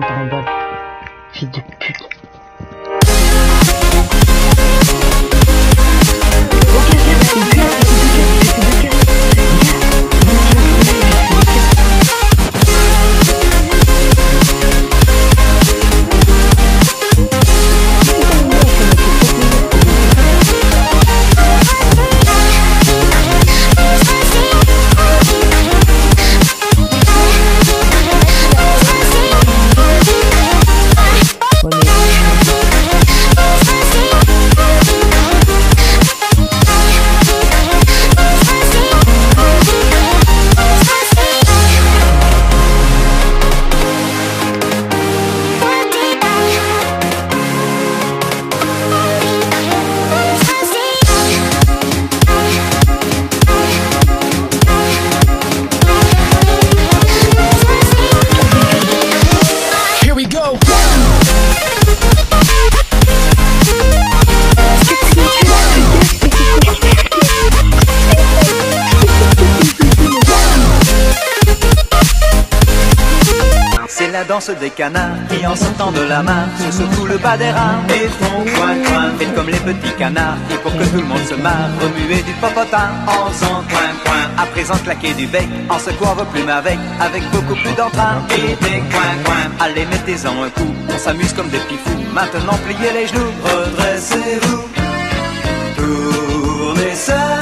balle. Fils de pute. C'est la danse des canards qui en sortant de la mare se secouent le bas des reins et font coin coin. Faites comme les petits canards et pour que tout le monde se marre, remuez du popotin en faisant coin coin. À présent claquer du bec en secouant vos plumes avec beaucoup plus d'entrain et des coin coin. Allez mettez-en un coup, on s'amuse comme des petits fous. Maintenant pliez les genoux, redressez-vous, tournez ça.